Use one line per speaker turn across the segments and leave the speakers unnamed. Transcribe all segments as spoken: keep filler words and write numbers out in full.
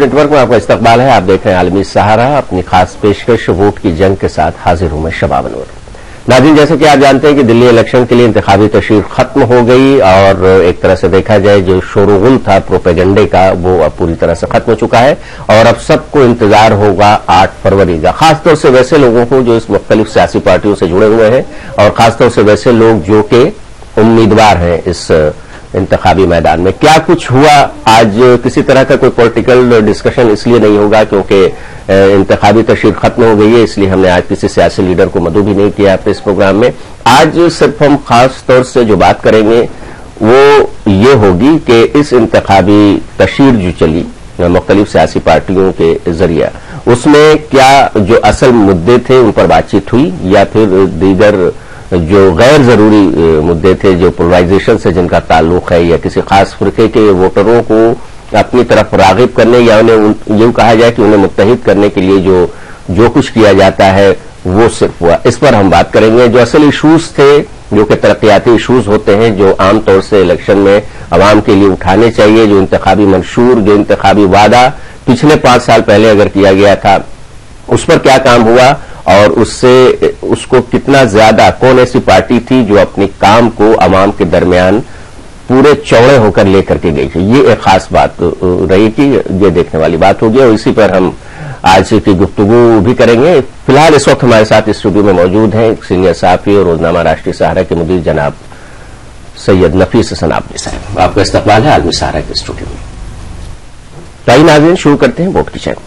Network में आपका इस्तकबाल है। आप देख रहे हैं आलमी सहारा। अपनी खास पेशकश वोट की जंग के साथ हाजिर हूं मैं शबाब अनवर। नाज़रीन, जैसे कि आप जानते हैं कि दिल्ली इलेक्शन के लिए इंतखाबी तशरीर खत्म हो गई और एक तरह से देखा जाए जो शोरगुल था प्रोपेगेंडे का वो अब पूरी तरह से खत्म हो चुका है और अब सबको इंतजार होगा आठ फरवरी का, खासतौर से वैसे लोगों को जो इस मुख्तलिफ सियासी पार्टियों से जुड़े हुए हैं और खासतौर से वैसे लोग जो कि उम्मीदवार हैं इस इंतखाबी मैदान में। क्या कुछ हुआ आज, किसी तरह का कोई पॉलिटिकल डिस्कशन इसलिए नहीं होगा क्योंकि इंतखाबी तशरीर खत्म हो गई है, इसलिए हमने आज किसी सियासी लीडर को मदऊ भी नहीं किया अपने इस प्रोग्राम में। आज सिर्फ हम खास तौर से जो बात करेंगे वो ये होगी कि इस इंतखाबी तशरीर जो चली मुख्तलिफ सियासी पार्टियों के जरिए, उसमें क्या जो असल मुद्दे थे उन पर बातचीत हुई या फिर दीगर जो गैर जरूरी मुद्दे थे जो पोलराइजेशन से जिनका ताल्लुक है या किसी खास फिरके के वोटरों को अपनी तरफ रागिब करने या उन्हें यूं कहा जाए कि उन्हें मुत्तहिद करने के लिए जो जो कुछ किया जाता है वो सिर्फ हुआ। इस पर हम बात करेंगे। जो असल इशूज थे जो कि तरक्याती इशूज होते हैं जो आमतौर से इलेक्शन में अवाम के लिए उठाने चाहिए, जो इंतखाबी मंशूर, जो इंतखाबी वादा पिछले पांच साल पहले अगर किया गया था उस पर क्या काम हुआ और उससे उसको कितना ज्यादा, कौन ऐसी पार्टी थी जो अपने काम को अवाम के दरमियान पूरे चौड़े होकर लेकर के गई है। ये एक खास बात रही कि ये देखने वाली बात होगी और इसी पर हम आज की गुफ्तगू भी करेंगे। फिलहाल इस वक्त हमारे साथ स्टूडियो में मौजूद हैं सीनियर सहाफी और रोजनामा राष्ट्रीय सहारा के मुदीर जनाब सैयद नफीस हसन आमदनी साहब। आपका इस्तकबाल है आलमी सहारा के स्टूडियो में। ताई नाज़रीन, शुरू करते हैं वोट की जंग।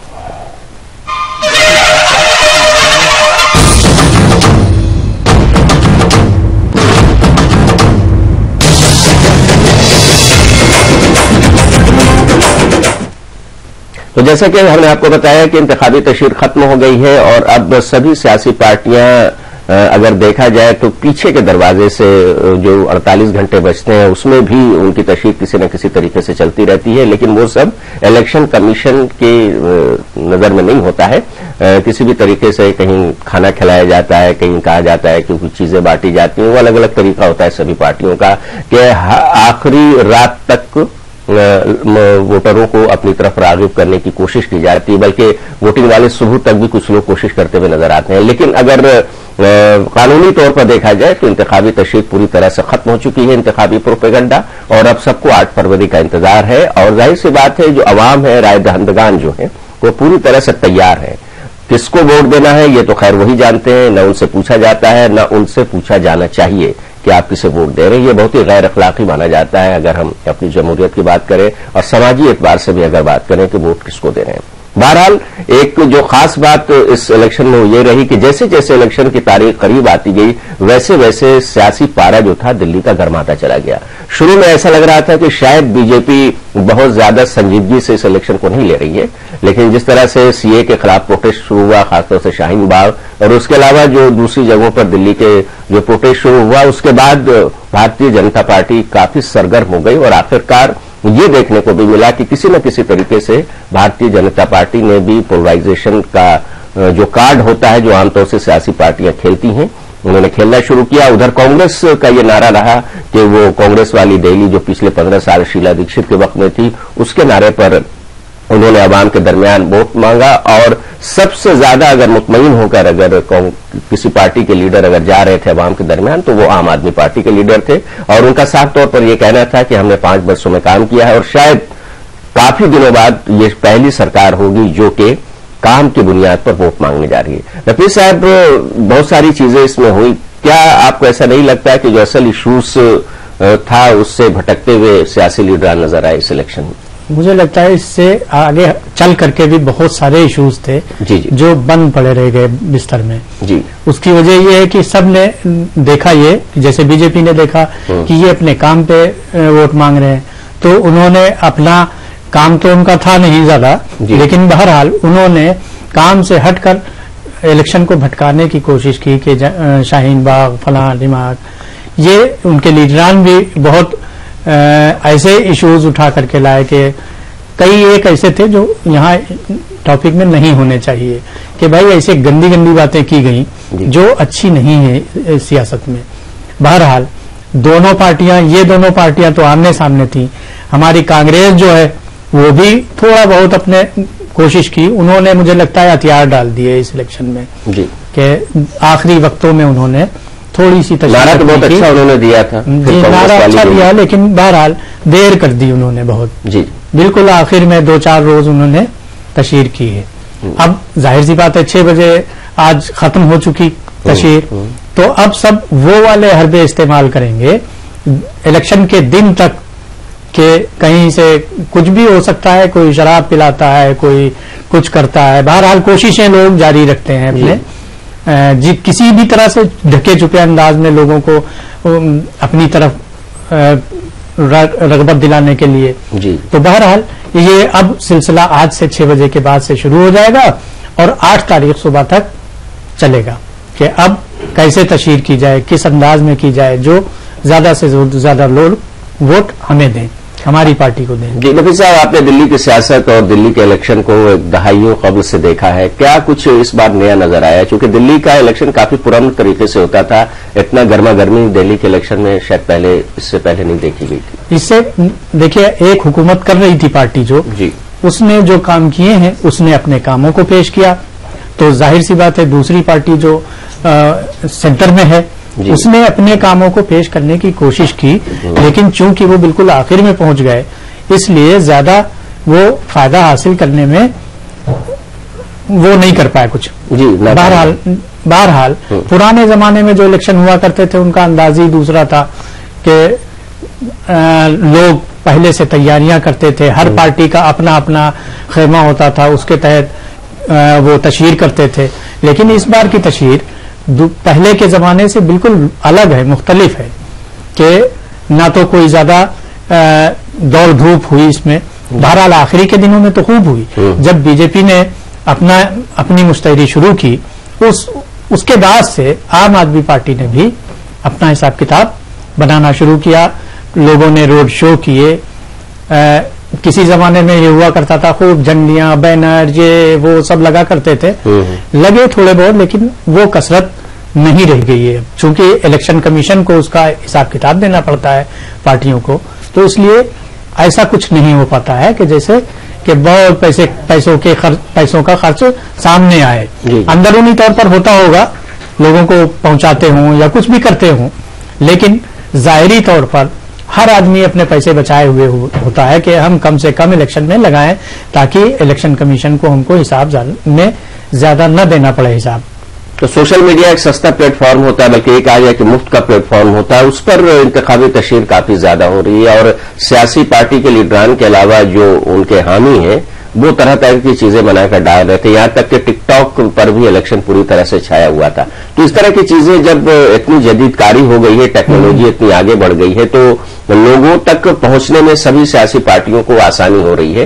तो जैसा कि हमने आपको बताया कि इंतखाबी तशरीर खत्म हो गई है और अब सभी सियासी पार्टियां अगर देखा जाए तो पीछे के दरवाजे से जो अड़तालीस घंटे बचते हैं उसमें भी उनकी तशरीर किसी न किसी तरीके से चलती रहती है, लेकिन वो सब इलेक्शन कमीशन के नजर में नहीं होता है। किसी भी तरीके से कहीं खाना खिलाया जाता है, कहीं कहा जाता है कि कुछ चीजें बांटी जाती हैं, वो अलग अलग तरीका होता है सभी पार्टियों का कि आखिरी रात तक वोटरों को अपनी तरफ रागिब करने की कोशिश की जाती है, बल्कि वोटिंग वाले सुबह तक भी कुछ लोग कोशिश करते हुए नजर आते हैं। लेकिन अगर कानूनी तौर पर देखा जाए तो इंतखाबी तशरीर पूरी तरह से खत्म हो चुकी है, इंतखाबी प्रोपेगेंडा, और अब सबको आठ फरवरी का इंतजार है। और जाहिर सी बात है जो अवाम है, राय दहंदगान जो है वो पूरी तरह से तैयार है। किसको वोट देना है ये तो खैर वही जानते हैं, न उनसे पूछा जाता है न उनसे पूछा जाना चाहिए कि आप किसे वोट दे रहे हैं। ये बहुत ही गैर अखलाकी माना जाता है अगर हम अपनी जमहूरियत की बात करें और समाजी एतबार से भी अगर बात करें कि वोट किसको दे रहे हैं। बहरहाल एक जो खास बात इस इलेक्शन में ये रही कि जैसे जैसे इलेक्शन की तारीख करीब आती गई वैसे वैसे सियासी पारा जो था दिल्ली का गर्माता चला गया। शुरू में ऐसा लग रहा था कि शायद बीजेपी बहुत ज्यादा संजीदगी से इस इलेक्शन को नहीं ले रही है, लेकिन जिस तरह से सीए के खिलाफ प्रोटेस्ट शुरू हुआ, खासतौर से शाहीन बाग और उसके अलावा जो दूसरी जगहों पर दिल्ली के जो प्रोटेस्ट शुरू हुआ, उसके बाद भारतीय जनता पार्टी काफी सरगर्म हो गई और आखिरकार ये देखने को भी मिला कि किसी न किसी तरीके से भारतीय जनता पार्टी ने भी पोलराइजेशन का जो कार्ड होता है जो आमतौर से सियासी पार्टियां खेलती हैं उन्होंने खेलना शुरू किया। उधर कांग्रेस का ये नारा रहा कि वो कांग्रेस वाली दिल्ली जो पिछले पंद्रह साल शीला दीक्षित के वक्त में थी उसके नारे पर उन्होंने अवाम के दरमियान वोट मांगा और सबसे ज्यादा अगर मुतमईन होकर अगर किसी पार्टी के लीडर अगर जा रहे थे अवाम के दरमियान तो वो आम आदमी पार्टी के लीडर थे और उनका साफ तौर पर यह कहना था कि हमने पांच वर्षों में काम किया है और शायद काफी दिनों बाद ये पहली सरकार होगी जो कि काम की बुनियाद पर वोट मांगने जा रही है। नफीस साहब, बहुत सारी चीजें इसमें हुई, क्या आपको ऐसा नहीं लगता है कि जो असल इशूज था उससे भटकते हुए सियासी लीडर नजर आए इस इलेक्शन में?
मुझे लगता है इससे आगे चल करके भी बहुत सारे इश्यूज थे
जी जी।
जो बंद पड़े रह गए बिस्तर में
जी।
उसकी वजह यह है कि सब ने देखा ये, जैसे बीजेपी ने देखा कि ये अपने काम पे वोट मांग रहे हैं तो उन्होंने अपना काम तो उनका था नहीं ज्यादा, लेकिन बहरहाल उन्होंने काम से हटकर इलेक्शन को भटकाने की कोशिश की कि शाहीन बाग फलां दिमाग, ये उनके लीडरान भी बहुत आ, ऐसे इश्यूज उठा करके लाए कि कई एक ऐसे थे जो यहाँ टॉपिक में नहीं होने चाहिए कि भाई ऐसे गंदी गंदी बातें की गई जो अच्छी नहीं है सियासत में। बहरहाल दोनों पार्टियां, ये दोनों पार्टियां तो आमने सामने थी। हमारी कांग्रेस जो है वो भी थोड़ा बहुत अपने कोशिश की। उन्होंने मुझे लगता है हथियार डाल दिए इस इलेक्शन में
जी
कि आखिरी वक्तों में उन्होंने थोड़ी सी तशरीह
नारा तो बहुत अच्छा उन्होंने दिया था,
जी नारा अच्छा दिया, लेकिन बहरहाल देर कर दी उन्होंने बहुत
जी।
बिल्कुल आखिर में दो चार रोज उन्होंने तशहीर की है। अब जाहिर सी बात है छह बजे आज खत्म हो चुकी तशहीर, तो अब सब वो वाले हरबे इस्तेमाल करेंगे इलेक्शन के दिन तक कि कहीं से कुछ भी हो सकता है, कोई शराब पिलाता है, कोई कुछ करता है। बहरहाल कोशिशें लोग जारी रखते हैं अपने जी किसी भी तरह से ढके छुपे अंदाज में लोगों को अपनी तरफ रगबत दिलाने के लिए
जी।
तो बहरहाल ये अब सिलसिला आज से छह बजे के बाद से शुरू हो जाएगा और आठ तारीख सुबह तक चलेगा कि अब कैसे तशहीर की जाए, किस अंदाज में की जाए, जो ज्यादा से ज्यादा लोग वोट हमें दें, हमारी पार्टी को दें।
जी नफीस साहब, आपने दिल्ली की सियासत और दिल्ली के इलेक्शन को दहाइयों कबल से देखा है, क्या कुछ इस बार नया नजर आया? क्योंकि दिल्ली का इलेक्शन काफी पुराने तरीके से होता था, इतना गर्मा गर्मी दिल्ली के इलेक्शन में शायद पहले इससे पहले नहीं देखी गई थी।
इससे देखिए एक हुकूमत कर रही थी पार्टी जो
जी,
उसने जो काम किए हैं उसने अपने कामों को पेश किया, तो जाहिर सी बात है दूसरी पार्टी जो आ, सेंटर में है उसने अपने कामों को पेश करने की कोशिश की, लेकिन चूंकि वो बिल्कुल आखिर में पहुंच गए इसलिए ज्यादा वो फायदा हासिल करने में वो नहीं कर पाए कुछ
जी।
बहरहाल बहरहाल पुराने जमाने में जो इलेक्शन हुआ करते थे उनका अंदाज ही दूसरा था कि लोग पहले से तैयारियां करते थे, हर पार्टी का अपना अपना खेमा होता था, उसके तहत आ, वो तशहीर करते थे। लेकिन इस बार की तशहीर पहले के जमाने से बिल्कुल अलग है, मुख्तलिफ है कि ना तो कोई ज्यादा दौड़ धूप हुई इसमें। बहरहाल आखिरी के दिनों में तो खूब हुई, जब बीजेपी ने अपना अपनी मुस्तैदी शुरू की उस उसके बाद से आम आदमी पार्टी ने भी अपना हिसाब किताब बनाना शुरू किया, लोगों ने रोड शो किए। किसी जमाने में ये हुआ करता था खूब झंडियां बैनर ये वो सब लगा करते थे, लगे थोड़े बहुत, लेकिन वो कसरत नहीं रह गई है चूंकि इलेक्शन कमीशन को उसका हिसाब किताब देना पड़ता है पार्टियों को, तो इसलिए ऐसा कुछ नहीं हो पाता है कि जैसे कि बहुत पैसे पैसों के खर्च पैसों का खर्च सामने आए। अंदरूनी तौर पर होता होगा, लोगों को पहुंचाते हों या कुछ भी करते हों, लेकिन जाहिरी तौर पर हर आदमी अपने पैसे बचाए हुए हो, होता है कि हम कम से कम इलेक्शन में लगाएं ताकि इलेक्शन कमीशन को हमको हिसाब में ज्यादा न देना पड़े हिसाब।
तो सोशल मीडिया एक सस्ता प्लेटफॉर्म होता है, बल्कि एक आ जाए कि मुफ्त का प्लेटफॉर्म होता है, उस पर इंतखाबी तशहीर काफी ज्यादा हो रही है और सियासी पार्टी के लीडरान के अलावा जो उनके हामी हैं वो तरह तरह की चीजें बनाकर डाल रहे थे, यहां तक कि टिकटॉक पर भी इलेक्शन पूरी तरह से छाया हुआ था। तो इस तरह की चीजें जब इतनी जदीदकारी हो गई है, टेक्नोलॉजी इतनी आगे बढ़ गई है, तो लोगों तक पहुंचने में सभी सियासी पार्टियों को आसानी हो रही है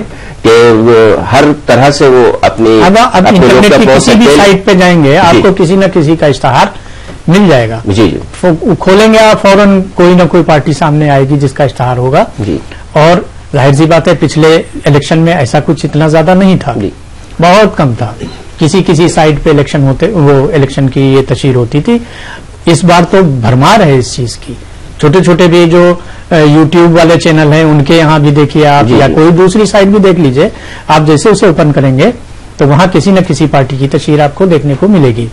कि हर तरह से वो अपनी
अब आप इंटरनेट की किसी भी साइट पे जाएंगे आपको किसी न किसी का इश्तहार मिल जाएगा।
जी जी,
खोलेंगे आप फौरन कोई ना कोई पार्टी सामने आएगी जिसका इश्तहार होगा जी। और जाहिर सी बात है पिछले इलेक्शन में ऐसा कुछ इतना ज्यादा नहीं था, बहुत कम था, किसी किसी साइट पे इलेक्शन होते वो इलेक्शन की ये तशहीर होती थी। इस बार तो भरमार है इस चीज की, छोटे छोटे भी जो यूट्यूब वाले चैनल हैं उनके यहाँ भी देखिए आप, या कोई दूसरी साइट भी देख लीजिए आप, जैसे उसे ओपन करेंगे तो वहां किसी न किसी पार्टी की तशहीर आपको देखने को मिलेगी।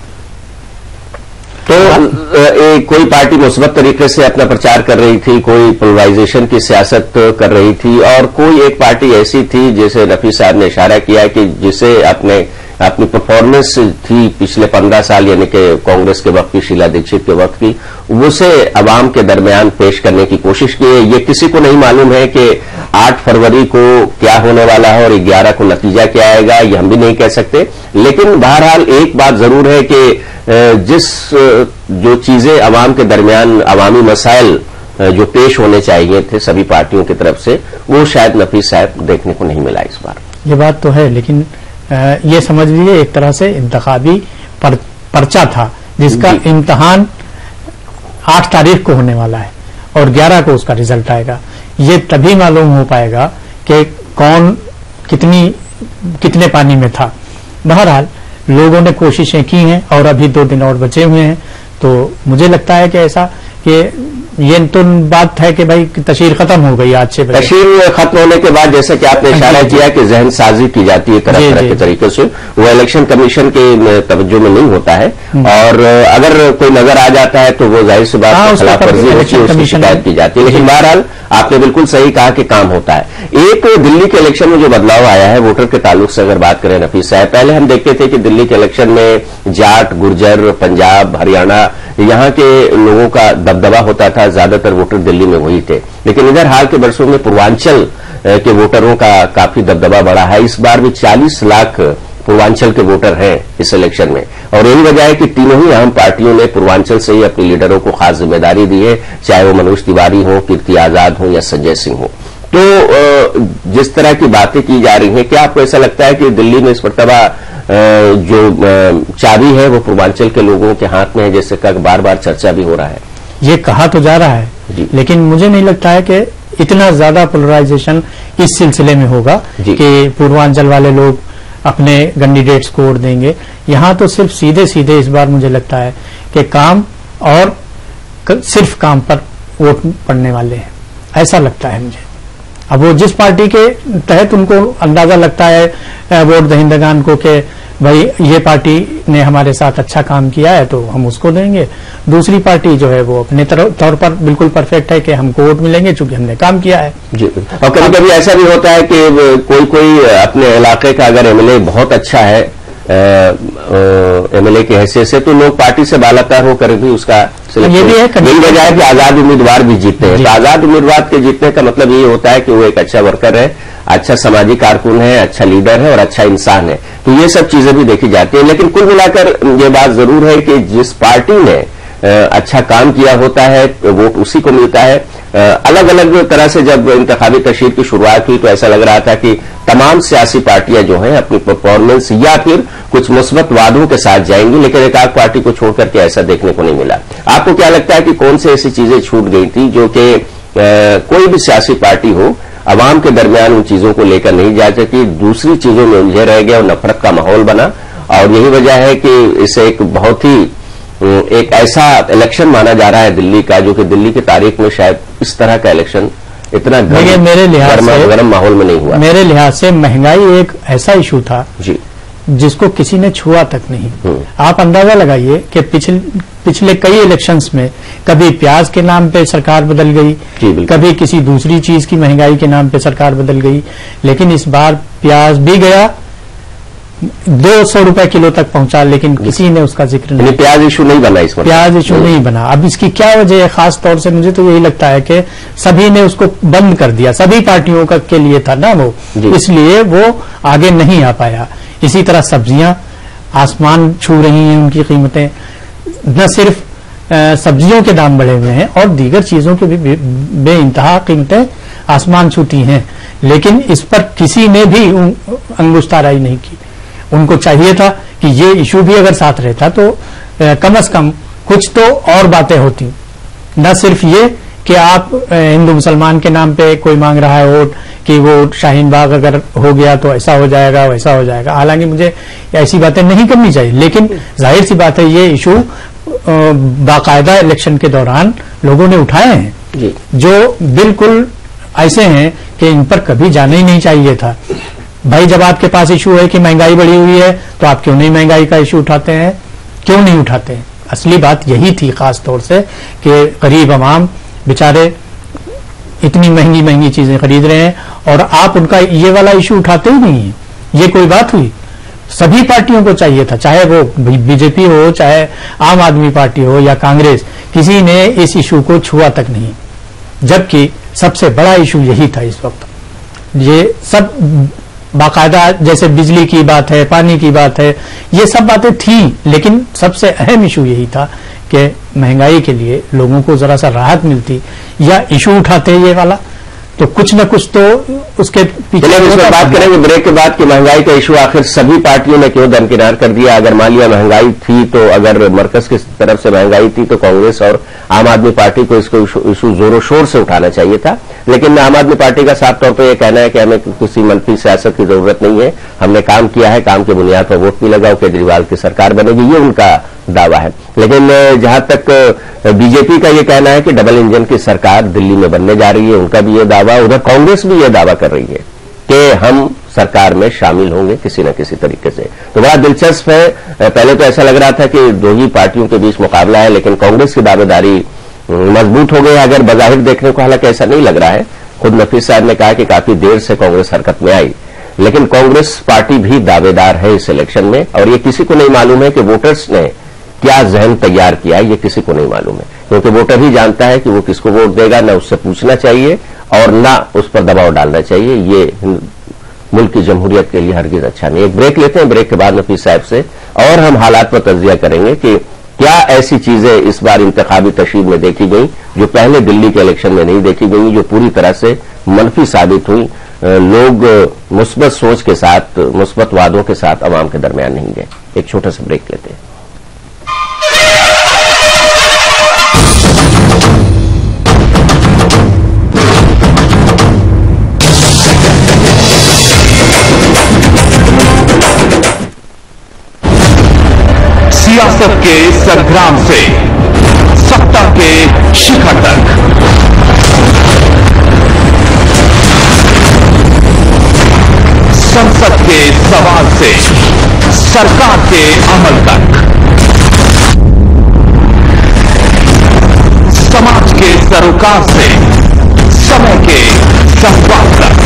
तो ए, कोई पार्टी मुस्बत तरीके से अपना प्रचार कर रही थी, कोई पोलराइजेशन की सियासत कर रही थी, और कोई एक पार्टी ऐसी थी जैसे नफीस साहब ने इशारा किया कि जिसे अपने अपनी परफॉर्मेंस थी पिछले पंद्रह साल यानी कि कांग्रेस के वक्त की, शीला दीक्षित के वक्त की, उसे अवाम के दरमियान पेश करने की कोशिश की है। ये किसी को नहीं मालूम है कि आठ फरवरी को क्या होने वाला है और ग्यारह को नतीजा क्या आएगा, ये हम भी नहीं कह सकते। लेकिन बहरहाल एक बात जरूर है कि जिस जो चीजें अवाम के दरमियान अवामी मसाइल जो पेश होने चाहिए थे सभी पार्टियों की तरफ से, वो शायद नफीस साहब देखने को नहीं मिला इस बार।
ये बात तो है, लेकिन ये समझ लीजिए एक तरह से इंतखाबी पर, पर्चा था जिसका इम्तहान आठ तारीख को होने वाला है और ग्यारह को उसका रिजल्ट आएगा। ये तभी मालूम हो पाएगा कि कौन कितनी कितने पानी में था। बहरहाल लोगों ने कोशिशें की हैं और अभी दो दिन और बचे हुए हैं, तो मुझे लगता है कि ऐसा कि ये तो बात है कि भाई तशहीर खत्म हो गई आज से।
तशहीर खत्म होने के बाद जैसे कि आपने इशारा किया कि जहन साजी की जाती है तरह तरह के तरीके से, वो इलेक्शन कमीशन के तवज्जो में नहीं होता है, और अगर कोई नजर आ जाता है तो वो जाहिर सी बात खिलाफ वर्जी होती है, उसकी शिकायत की जाती है। लेकिन बहरहाल आपने बिल्कुल सही कहा कि काम होता है। एक दिल्ली के इलेक्शन में जो बदलाव आया है वोटर के ताल्लुक से अगर बात करें नफीस साहब, पहले हम देखते थे कि दिल्ली के इलेक्शन में जाट, गुर्जर, पंजाब, हरियाणा यहां के लोगों का दबदबा होता था, ज्यादातर वोटर दिल्ली में वही थे। लेकिन इधर हाल के वर्षों में पूर्वांचल के वोटरों का काफी दबदबा बढ़ा है। इस बार भी चालीस लाख पूर्वांचल के वोटर हैं इस इलेक्शन में, और यही वजह है कि तीनों ही अहम पार्टियों ने पूर्वांचल से ही अपने लीडरों को खास जिम्मेदारी दी है, चाहे वो मनोज तिवारी हो, कीर्ति आजाद हो या संजय सिंह हो। तो जिस तरह की बातें की जा रही हैं, क्या आपको ऐसा लगता है कि दिल्ली में इस मरतबा जो चाबी है वो पूर्वांचल के लोगों के हाथ में है, जैसे का बार बार चर्चा भी हो रहा है?
ये कहा तो जा रहा है, लेकिन मुझे नहीं लगता है कि इतना ज्यादा पोलराइजेशन इस सिलसिले में होगा कि पूर्वांचल वाले लोग अपने कैंडिडेट्स को वोट देंगे। यहां तो सिर्फ सीधे सीधे इस बार मुझे लगता है कि काम और सिर्फ काम पर वोट पड़ने वाले हैं, ऐसा लगता है मुझे। अब वो जिस पार्टी के तहत उनको अंदाजा लगता है वोट दहिंदगान को कि भाई ये पार्टी ने हमारे साथ अच्छा काम किया है तो हम उसको देंगे, दूसरी पार्टी जो है वो अपने तौर पर बिल्कुल परफेक्ट है कि हमको वोट मिलेंगे चूंकि हमने काम किया है
जी। और कभी कभी ऐसा भी होता है कि कोई कोई अपने इलाके का अगर एमएलए बहुत अच्छा है एमएलए की हैसियत से, तो लोग पार्टी से बालातर होकर भी उसका
ये भी है।
यही वजह है कि आजाद उम्मीदवार भी जीतते हैं। तो आजाद उम्मीदवार के जीतने का मतलब ये होता है कि वो एक अच्छा वर्कर है, अच्छा सामाजिक कारकुन है, अच्छा लीडर है और अच्छा इंसान है। तो ये सब चीजें भी देखी जाती है। लेकिन कुल मिलाकर ये बात जरूर है कि जिस पार्टी ने अच्छा काम किया होता है वोट उसी को मिलता है। अलग अलग तरह से जब इंतखाबी तशहीर की शुरुआत हुई तो ऐसा लग रहा था कि तमाम सियासी पार्टियां जो हैं अपनी परफॉर्मेंस या फिर कुछ मुस्बत वादों के साथ जाएंगी, लेकिन एक आध पार्टी को छोड़ करके ऐसा देखने को नहीं मिला। आपको क्या लगता है कि कौन से ऐसी चीजें छूट गई थी जो कि कोई भी सियासी पार्टी हो अवाम के दरमियान उन चीजों को लेकर नहीं जा सकी, दूसरी चीजों में उलझे रह गए और नफरत का माहौल बना, और यही वजह है कि इसे एक बहुत ही एक ऐसा इलेक्शन माना जा रहा है दिल्ली का जो कि दिल्ली की तारीख में शायद इस तरह का इलेक्शन इतना
गर्म, मेरे लिहाज से
गर्म माहौल में नहीं हुआ।
मेरे लिहाज से महंगाई एक ऐसा इशू था
जी
जिसको किसी ने छुआ तक नहीं। आप अंदाजा लगाइए कि पिछले पिछले कई इलेक्शंस में कभी प्याज के नाम पे सरकार बदल गई, कभी किसी दूसरी चीज की महंगाई के नाम पे सरकार बदल गई, लेकिन इस बार प्याज भी गया दो सौ रुपए किलो तक पहुंचा, लेकिन किसी ने उसका जिक्र नहीं।
प्याज इशू नहीं बना इसमें,
प्याज इशू नहीं बना। अब इसकी क्या वजह है? खास तौर से मुझे तो यही लगता है कि सभी ने उसको बंद कर दिया, सभी पार्टियों का के लिए था ना वो, इसलिए वो आगे नहीं आ पाया। इसी तरह सब्जियां आसमान छू रही हैं, उनकी कीमतें, न सिर्फ सब्जियों के दाम बढ़े हुए हैं और दीगर चीजों की भी बेइंतहा कीमतें आसमान छूती हैं, लेकिन इस पर किसी ने भी अंगुष्ठाराई नहीं की। उनको चाहिए था कि ये इशू भी अगर साथ रहता तो कम से कम कुछ तो और बातें होती, न सिर्फ ये कि आप हिंदू मुसलमान के नाम पे कोई मांग रहा है वोट कि वो शाहीन बाग अगर हो गया तो ऐसा हो जाएगा वैसा हो जाएगा। हालांकि मुझे ऐसी बातें नहीं करनी चाहिए, लेकिन जाहिर सी बात है ये इशू बाकायदा इलेक्शन के दौरान लोगों ने उठाए हैं जो बिल्कुल ऐसे हैं कि इन पर कभी जाना ही नहीं चाहिए था। भाई जब आपके पास इशू है कि महंगाई बढ़ी हुई है तो आप क्यों नहीं महंगाई का इशू उठाते हैं, क्यों नहीं उठाते हैं? असली बात यही थी खास तौर से कि गरीब अवाम बेचारे इतनी महंगी महंगी चीजें खरीद रहे हैं और आप उनका ये वाला इशू उठाते ही नहीं है। ये कोई बात हुई? सभी पार्टियों को चाहिए था, चाहे वो बीजेपी हो, चाहे आम आदमी पार्टी हो या कांग्रेस, किसी ने इस इशू को छुआ तक नहीं, जबकि सबसे बड़ा इशू यही था इस वक्त। ये सब बाकायदा जैसे बिजली की बात है, पानी की बात है, ये सब बातें थी, लेकिन सबसे अहम इशू यही था कि महंगाई के लिए लोगों को जरा सा राहत मिलती या इशू उठाते ये वाला तो कुछ न कुछ तो उसके पीछे
इसमें बात करेंगे ब्रेक के बाद कि महंगाई का इशू आखिर सभी पार्टियों ने क्यों दरकिनार कर दिया। अगर मान लिया महंगाई थी तो अगर मरकज की तरफ से महंगाई थी तो कांग्रेस और आम आदमी पार्टी को इसको इशू जोरों शोर से उठाना चाहिए था, लेकिन आम आदमी पार्टी का साफ तौर पर यह कहना है कि हमें किसी मनफी सियासत की जरूरत नहीं है, हमने काम किया है, काम की बुनियाद पर वोट भी लगाओ, केजरीवाल की सरकार बनेगी, ये उनका दावा है। लेकिन जहां तक बीजेपी का ये कहना है कि डबल इंजन की सरकार दिल्ली में बनने जा रही है, उनका भी ये दावा, उधर कांग्रेस भी ये दावा कर रही है कि हम सरकार में शामिल होंगे किसी न किसी तरीके से। तो बड़ा दिलचस्प है। पहले तो ऐसा लग रहा था कि दो ही पार्टियों के बीच मुकाबला है, लेकिन कांग्रेस की दावेदारी मजबूत हो गई है अगर बजाहिर देखने को, हालांकि ऐसा नहीं लग रहा है। खुद नफीस साहब ने कहा कि काफी देर से कांग्रेस हरकत में आई, लेकिन कांग्रेस पार्टी भी दावेदार है इस इलेक्शन में, और ये किसी को नहीं मालूम है कि वोटर्स ने क्या जहन तैयार किया है, ये किसी को नहीं मालूम है, क्योंकि वोटर ही जानता है कि वो किसको वोट देगा। न उससे पूछना चाहिए और न उस पर दबाव डालना चाहिए। ये मुल्क की जमहूरियत के लिए हरगिज अच्छा नहीं। एक ब्रेक लेते हैं, ब्रेक के बाद नफीस साहब से और हम हालात पर तज्जिया करेंगे कि क्या ऐसी चीजें इस बार इंतखाबी तशरीह में देखी गई जो पहले दिल्ली के इलेक्शन में नहीं देखी गई, जो पूरी तरह से मनफी साबित हुई। लोग मुस्बत सोच के साथ, मुस्बत वादों के साथ अवाम के दरमियान नहीं गए। एक छोटा सा ब्रेक लेते हैं।
सियासत के संग्राम से सत्ता के शिखर तक, संसद के सवाल से सरकार के अमल तक, समाज के सरोकार से समय के संवाद तक,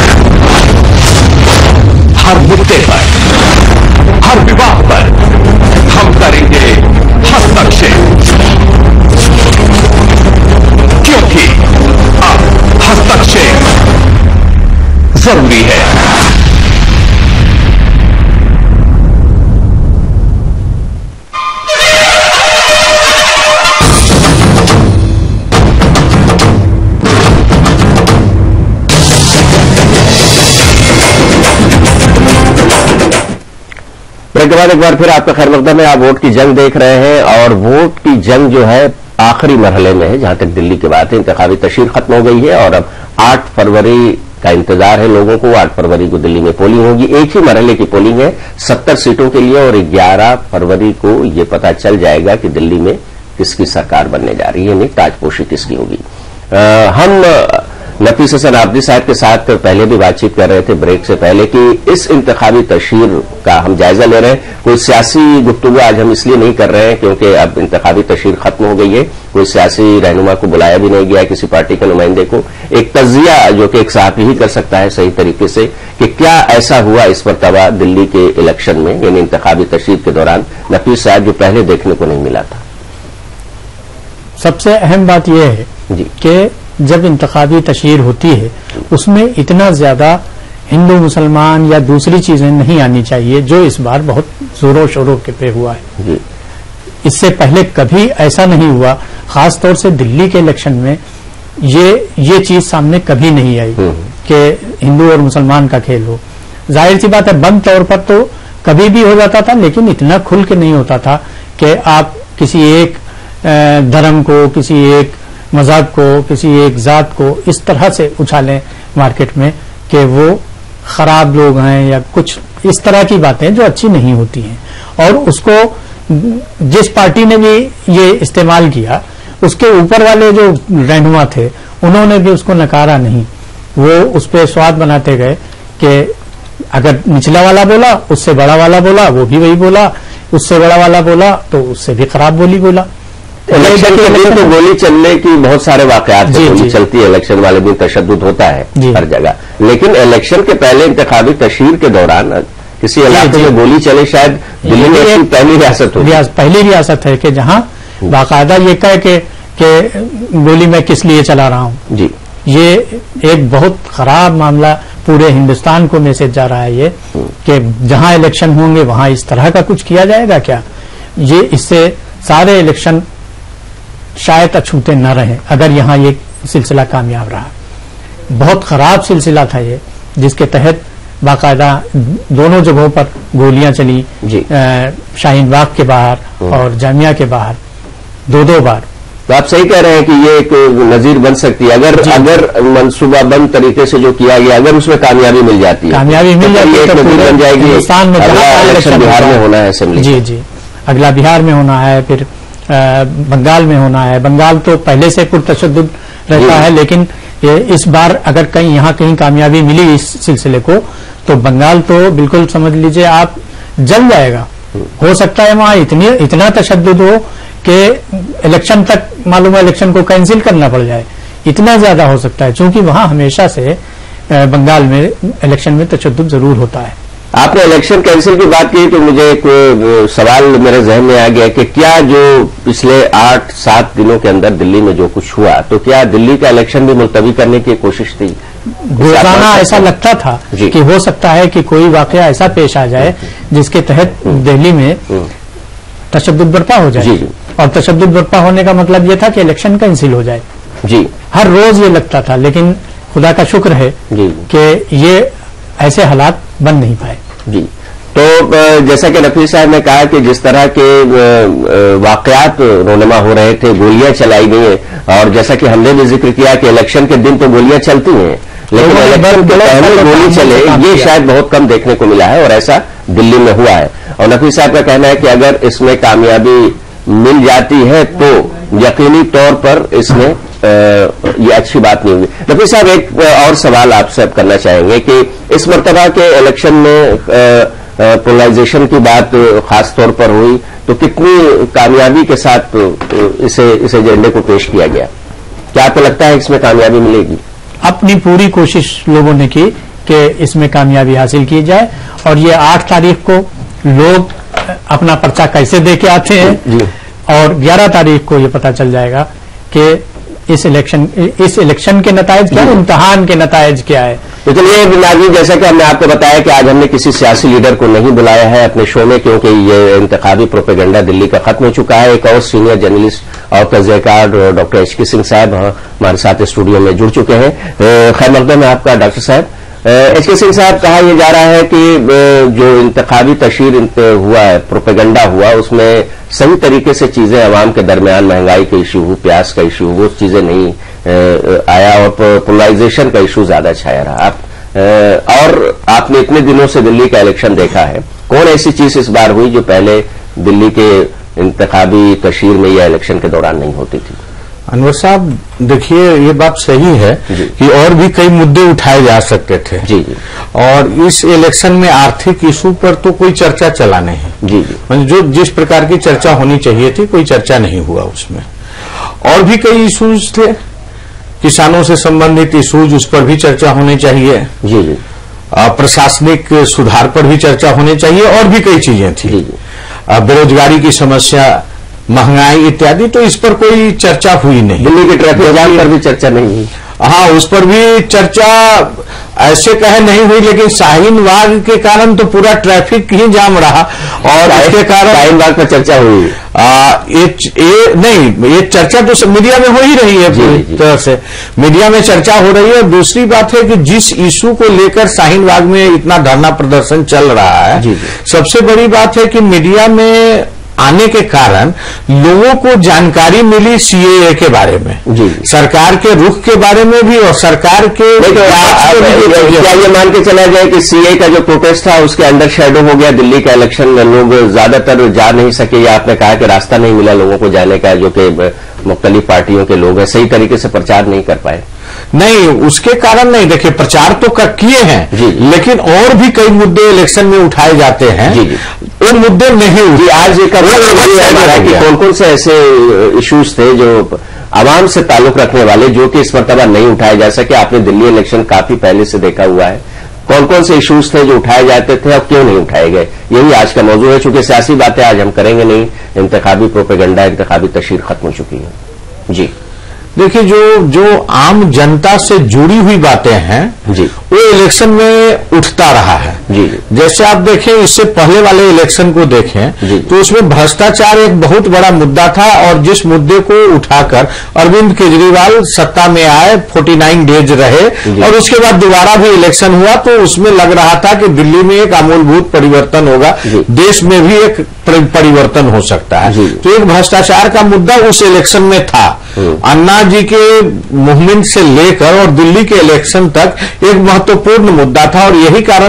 हर मुद्दे पर, हर विवाद पर हम करेंगे हस्तक्षेप, क्योंकि अब हस्तक्षेप जरूरी है।
ब्रेक के बाद एक बार फिर आपका खैर मकदम है। आप वोट की जंग देख रहे हैं और वोट की जंग जो है आखिरी मरहले में है। जहां तक दिल्ली की बात है, इंतखाबी तशरीह खत्म हो गई है और अब आठ फरवरी का इंतजार है लोगों को। आठ फरवरी को दिल्ली में पोलिंग होगी। एक ही मरहले की पोलिंग है सत्तर सीटों के लिए और ग्यारह फरवरी को ये पता चल जाएगा कि दिल्ली में किसकी सरकार बनने जा रही है, नहीं ताजपोशी किसकी होगी। आ, हम नफीस हसन आबदी साहब के साथ पहले भी बातचीत कर रहे थे ब्रेक से पहले कि इस इंतखाबी तशरीह का हम जायजा ले रहे हैं। कोई सियासी गुफ्तगू आज हम इसलिए नहीं कर रहे हैं क्योंकि अब इंतखाबी तशरीह खत्म हो गई है। कोई सियासी रहनुमा को बुलाया भी नहीं गया, किसी पार्टी के नुमाइंदे को। एक तजिया जो कि एक सहाफी ही कर सकता है सही तरीके से कि क्या ऐसा हुआ इस मरतबा दिल्ली के इलेक्शन में, यानी इंतखाबी तशरीह के दौरान, नफीस साहब, जो पहले देखने को नहीं मिला था।
सबसे अहम बात यह है जी कि जब इंतखाबी तशरीह होती है उसमें इतना ज्यादा हिंदू मुसलमान या दूसरी चीजें नहीं आनी चाहिए जो इस बार बहुत जोरों शोरों के पे हुआ है जी। इससे पहले कभी ऐसा नहीं हुआ, खासतौर से दिल्ली के इलेक्शन में ये ये चीज सामने कभी नहीं आई कि हिंदू और मुसलमान का खेल हो। जाहिर सी बात है बंद तौर पर तो कभी भी हो जाता था, लेकिन इतना खुल के नहीं होता था कि आप किसी एक धर्म को, किसी एक मजहब को, किसी एक जात को इस तरह से उछालें मार्केट में कि वो खराब लोग हैं या कुछ इस तरह की बातें जो अच्छी नहीं होती हैं। और उसको जिस पार्टी ने भी ये इस्तेमाल किया, उसके ऊपर वाले जो रहनुमा थे उन्होंने भी उसको नकारा नहीं। वो उस पर स्वाद बनाते गए कि अगर निचला वाला बोला, उससे बड़ा वाला बोला, वो भी वही बोला, उससे बड़ा वाला बोला तो उससे भी खराब बोली बोला।
इलेक्शन के दिन तो गोली चलने की बहुत सारे वाकयात है, गोली चलती है। इलेक्शन वाले दिन तशद्दुद होता है हर जगह, लेकिन इलेक्शन के पहले इंतखाबी तशरीह के दौरान किसी इलाके में गोली चले, शायद दिल्ली में ऐसी पहली रियासत होगी,
पहली रियासत है कि जहां बाकायदा ये कहे कि, कि गोली मैं किस लिए चला रहा हूं जी। ये एक बहुत खराब मामला पूरे हिंदुस्तान को मैसेज जा रहा है ये कि जहां इलेक्शन होंगे वहां इस तरह का कुछ किया जाएगा क्या। ये इससे सारे इलेक्शन शायद अछूते न रहे अगर यहां ये सिलसिला कामयाब रहा। बहुत खराब सिलसिला था ये, जिसके तहत बाकायदा दोनों जगहों पर गोलियां चली, शाहीन बाग के बाहर और जामिया के बाहर दो दो बार।
तो आप सही कह रहे हैं कि ये एक नजीर बन सकती है अगर अगर मनसूबाबंद तरीके से जो किया गया, अगर उसमें कामयाबी मिल जाती है,
कामयाबी मिल जाती है तो
नजीर बन जाएगी।
हिंदुस्तान में
इलेक्शन बिहार में होना है असेंबली।
जी जी अगला बिहार में होना है, फिर बंगाल में होना है। बंगाल तो पहले से पुरतशद्दुद रहता है, लेकिन इस बार अगर कहीं यहाँ कहीं कामयाबी मिली इस सिलसिले को, तो बंगाल तो बिल्कुल समझ लीजिए आप जल जाएगा। हो सकता है वहां इतनी इतना तशद्दुद हो कि इलेक्शन तक, मालूम है, इलेक्शन को कैंसिल करना पड़ जाए, इतना ज्यादा हो सकता है, क्योंकि वहां हमेशा से बंगाल में इलेक्शन में तशद्दुद जरूर होता है।
आपने इलेक्शन कैंसिल की बात की तो मुझे एक सवाल मेरे जहन में आ गया कि क्या जो पिछले आठ सात दिनों के अंदर दिल्ली में जो कुछ हुआ, तो क्या दिल्ली का इलेक्शन भी मुलतवी करने की कोशिश थी?
रोजाना ऐसा लगता था कि हो सकता है कि कोई वाकया ऐसा पेश आ जाए जिसके तहत दिल्ली में तशद्दुद बर्पा हो जाए, और तशद्दुद बर्पा होने का मतलब यह था कि इलेक्शन कैंसिल हो जाए।
जी,
हर रोज ये लगता था, लेकिन खुदा का शुक्र है कि ये ऐसे हालात बन नहीं पाए।
जी, तो जैसा कि नकवी साहब ने कहा कि जिस तरह के वाकयात रोनमा हो रहे थे, गोलियां चलाई गई हैं, और जैसा कि हमने भी जिक्र किया कि इलेक्शन के दिन तो गोलियां चलती हैं, लेकिन इलेक्शन के पहले गोली चले ये शायद बहुत कम देखने को मिला है, और ऐसा दिल्ली में हुआ है। और नकवी साहब का कहना है कि अगर इसमें कामयाबी मिल जाती है तो यकीनी तौर पर इसमें आ, ये अच्छी बात नहीं होगी। नकवी साहब, एक और सवाल आपसे करना चाहेंगे कि इस मर्तबा के इलेक्शन में पोलराइजेशन की बात खास तौर पर हुई, तो कितनी कामयाबी के साथ इसे इस एजेंडे को पेश किया गया? क्या आपको लगता है इसमें कामयाबी मिलेगी?
अपनी पूरी कोशिश लोगों ने की कि इसमें कामयाबी हासिल की जाए, और ये आठ तारीख को लोग अपना पर्चा कैसे दे के आते हैं, और ग्यारह तारीख को ये पता चल जाएगा कि इस इलेक्शन इस इलेक्शन के नतायज क्या, इम्तिहान के नतायज क्या है।
तो चलिए नाज़रीन, जैसा कि हमने आपको बताया कि आज हमने किसी सियासी लीडर को नहीं बुलाया है अपने शो में, क्योंकि ये इंतखाबी प्रोपेगेंडा दिल्ली का खत्म हो चुका है। एक और सीनियर जर्नलिस्ट और तजज़ियाकार डॉक्टर एच के सिंह साहब हमारे साथ स्टूडियो में जुड़ चुके हैं। खैर मकदम है आपका डॉक्टर साहब। एच के सिंह साहब, कहा यह जा रहा है कि जो इंतखाबी तशहीर हुआ है, प्रोपेगेंडा हुआ, उसमें सही तरीके से चीजें अवाम के दरमियान, महंगाई का इशू हो, प्याज का इशू हो, वो चीजें नहीं आया, और पोलराइजेशन का इशू ज्यादा छाया रहा। आप और आपने इतने दिनों से दिल्ली का इलेक्शन देखा है, कौन ऐसी चीज इस बार हुई जो पहले दिल्ली के इंतखाबी तशहीर में या इलेक्शन के दौरान नहीं होती थी?
अनवर साहब, देखिए ये बात सही है कि और भी कई मुद्दे उठाए जा सकते थे।
जी जी।
और इस इलेक्शन में आर्थिक इशू पर तो कोई चर्चा चला नहीं।
जी जी।
जो जिस प्रकार की चर्चा होनी चाहिए थी, कोई चर्चा नहीं हुआ उसमें। और भी कई इशूज थे, किसानों से संबंधित इशूज, उस पर भी चर्चा होनी चाहिए।
जी जी।
प्रशासनिक सुधार पर भी चर्चा होनी चाहिए, और भी कई चीजें थी।
जी जी।
बेरोजगारी की समस्या, महंगाई इत्यादि, तो इस पर कोई चर्चा हुई नहीं।
दिल्ली के ट्रैफिक जाम पर भी चर्चा नहीं हुई।
हाँ, उस पर भी चर्चा ऐसे कहे नहीं हुई, लेकिन शाहीन बाग के कारण तो पूरा ट्रैफिक ही जाम रहा, और इसके कारण
शाहीन बाग पर चर्चा हुई।
आ, ये, ये नहीं, ये चर्चा तो मीडिया में हो ही रही है पूरी तरह से, मीडिया में चर्चा हो रही है। दूसरी बात है कि जिस इशू को लेकर शाहीन बाग में इतना धरना प्रदर्शन चल रहा है, जी जी। सबसे बड़ी बात है कि मीडिया में आने के कारण लोगों को जानकारी मिली सीएए के बारे में, जी। सरकार के रुख के बारे में भी, और सरकार के
क्या ये मान के चला जाए कि सीएए का जो प्रोटेस्ट था उसके अंडर शेडो हो गया दिल्ली का इलेक्शन में, लोग ज्यादातर जा नहीं सके, या आपने कहा कि रास्ता नहीं मिला लोगों को जाने का, जो कि मुख्तलिफ पार्टियों के लोग हैं, सही तरीके से प्रचार नहीं कर पाए?
नहीं, उसके कारण नहीं। देखिए, प्रचार तो किए हैं, जी, लेकिन और भी कई मुद्दे इलेक्शन में उठाए जाते हैं, जी, जी। वो मुद्दे नहीं उठे।
आज एक हमारा कि कौन कौन से ऐसे इश्यूज थे जो आवाम से ताल्लुक रखने वाले, जो कि इस मरतबा नहीं उठाए जा सके? आपने दिल्ली इलेक्शन काफी पहले से देखा हुआ है, कौन कौन से इश्यूज थे जो उठाए जाते थे और क्यों नहीं उठाए गए? यही आज का मौजूद है। चूंकि सियासी बातें आज हम करेंगे नहीं, इंतखाबी प्रोपेगेंडा, इंतखाबी तशहीर खत्म हो चुकी है। जी
देखिए, जो जो आम जनता से जुड़ी हुई बातें हैं, जी, वो इलेक्शन में उठता रहा है। जी जैसे आप देखें, इससे पहले वाले इलेक्शन को देखें तो उसमें भ्रष्टाचार एक बहुत बड़ा मुद्दा था, और जिस मुद्दे को उठाकर अरविंद केजरीवाल सत्ता में आए, उनचास डेज रहे, और उसके बाद दोबारा भी इलेक्शन हुआ, तो उसमें लग रहा था कि दिल्ली में एक आमूलभूत परिवर्तन होगा, देश में भी एक परिवर्तन हो सकता है। तो एक भ्रष्टाचार का मुद्दा उस इलेक्शन में था। अन्ना जी के मुहिम से लेकर और दिल्ली के इलेक्शन तक एक महत्वपूर्ण मुद्दा था, और यही कारण था कि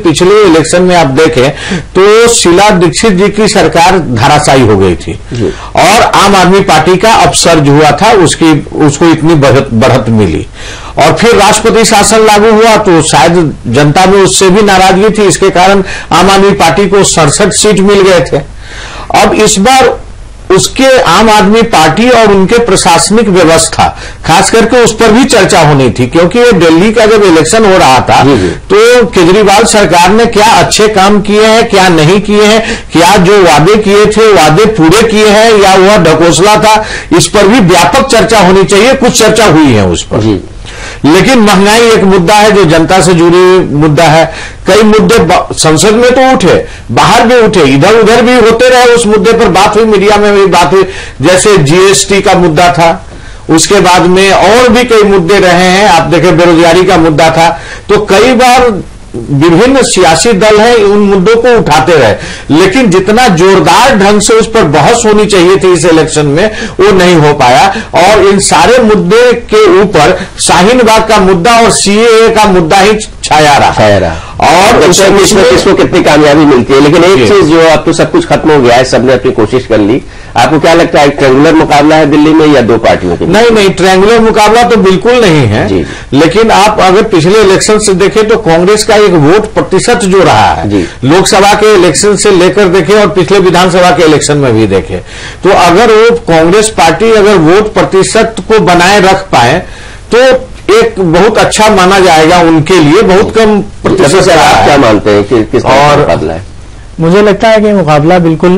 पिछले इलेक्शन में आप देखें तो शीला दीक्षित जी की सरकार धराशायी हो गई थी और आम आदमी पार्टी का अपसर्ज हुआ था, उसकी उसको इतनी बढ़त बढ़त मिली और फिर राष्ट्रपति शासन लागू हुआ तो शायद जनता में उससे भी नाराजगी थी, इसके कारण आम आदमी पार्टी को सड़सठ सीट मिल गए थे। अब इस बार उसके आम आदमी पार्टी और उनके प्रशासनिक व्यवस्था खास करके उस पर भी चर्चा होनी थी, क्योंकि ये दिल्ली का जब इलेक्शन हो रहा था तो केजरीवाल सरकार ने क्या अच्छे काम किए हैं, क्या नहीं किए हैं, क्या जो वादे किए थे वादे पूरे किए हैं या वह ढकोसला था, इस पर भी व्यापक चर्चा होनी चाहिए। कुछ चर्चा हुई है उस पर, लेकिन महंगाई एक मुद्दा है जो जनता से जुड़ी मुद्दा है। कई मुद्दे संसद में तो उठे, बाहर भी उठे, इधर उधर भी होते रहे, उस मुद्दे पर बात हुई, मीडिया में भी बात हुई, जैसे जीएसटी का मुद्दा था, उसके बाद में और भी कई मुद्दे रहे हैं। आप देखें बेरोजगारी का मुद्दा था, तो कई बार विभिन्न सियासी दल हैं उन मुद्दों को उठाते रहे, लेकिन जितना जोरदार ढंग से उस पर बहस होनी चाहिए थी इस इलेक्शन में वो नहीं हो पाया। और इन सारे मुद्दे के ऊपर शाहीन बाग का मुद्दा और सीएए का मुद्दा ही छाया रहा छाया रहा और
इसमें किसको कितनी कामयाबी मिलती है। लेकिन एक चीज जो अब तो सब कुछ खत्म हो गया है, सबने अपनी कोशिश कर ली, आपको क्या लगता है ट्रायंगुलर मुकाबला है दिल्ली में या दो पार्टियों के?
नहीं नहीं, ट्रायंगुलर मुकाबला तो बिल्कुल नहीं है जी। लेकिन आप अगर पिछले इलेक्शन से देखें तो कांग्रेस का एक वोट प्रतिशत जो रहा है लोकसभा के इलेक्शन से लेकर देखें और पिछले विधानसभा के इलेक्शन में भी देखें, तो अगर वो कांग्रेस पार्टी अगर वोट प्रतिशत को बनाए रख पाए तो एक बहुत अच्छा माना जाएगा उनके लिए। बहुत कम प्रतिशत
से आप क्या मानते हैं कि किस और मुकाबला है?
मुझे लगता है कि मुकाबला बिल्कुल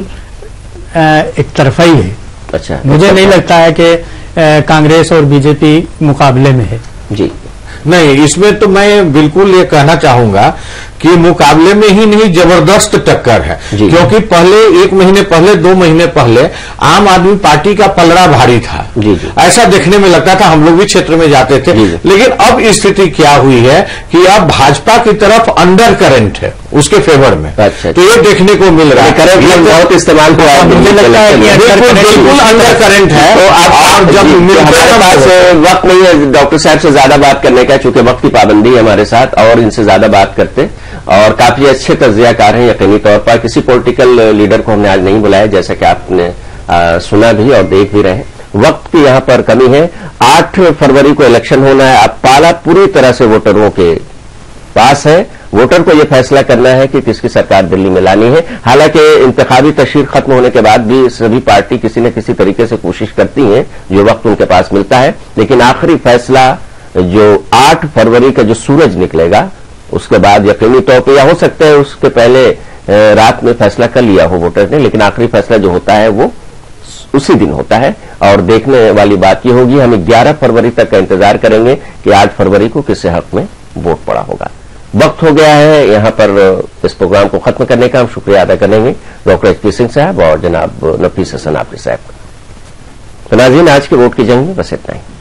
एक तरफा ही है।
अच्छा,
मुझे नहीं लगता है कि कांग्रेस और बीजेपी मुकाबले में है
जी। नहीं, इसमें तो मैं बिल्कुल ये कहना चाहूंगा कि मुकाबले में ही नहीं जबरदस्त टक्कर है, क्योंकि पहले एक महीने पहले दो महीने पहले आम आदमी पार्टी का पलड़ा भारी था जी जी। ऐसा देखने में लगता था, हम लोग भी क्षेत्र में जाते थे, लेकिन अब स्थिति क्या हुई है कि अब भाजपा की तरफ अंडर करंट है उसके फेवर में। अच्छा, तो ये देखने को मिल रहा है,
करंट बहुत इस्तेमाल हुआ है, मुझे लगता है
बिल्कुल अंडर करंट है।
तो आप जब हमारे पास वक्त नहीं है डॉक्टर साहब से ज्यादा बात करने का, चूंकि वक्त की पाबंदी है हमारे साथ, और इनसे ज्यादा बात करते और काफी अच्छे तज्जियाकार हैं यकीनी तौर पर। किसी पॉलिटिकल लीडर को हमने आज नहीं बुलाया, जैसा कि आपने आ, सुना भी और देख भी रहे हैं। वक्त की यहां पर कमी है, आठ फरवरी को इलेक्शन होना है। अब पाला पूरी तरह से वोटरों के पास है, वोटर को यह फैसला करना है कि किसकी सरकार दिल्ली में लानी है। हालांकि इंतखाबी तशरीर खत्म होने के बाद भी सभी पार्टी किसी न किसी तरीके से कोशिश करती हैं जो वक्त उनके पास मिलता है, लेकिन आखिरी फैसला जो आठ फरवरी का जो सूरज निकलेगा उसके बाद यकीनी तौर पर, या हो सकता है उसके पहले रात में फैसला कर लिया हो वोटर ने, लेकिन आखिरी फैसला जो होता है वो उसी दिन होता है। और देखने वाली बात ये होगी, हम ग्यारह फरवरी तक का इंतजार करेंगे कि आठ फरवरी को किससे हक में वोट पड़ा होगा। वक्त हो गया है यहां पर इस प्रोग्राम को खत्म करने का। हम शुक्रिया अदा करेंगे डॉक्टर एच पी सिंह साहब और जनाब नफीस हसन आपके साहब का। तो नाज़रीन, आज के वोट की जंग में बस इतना ही।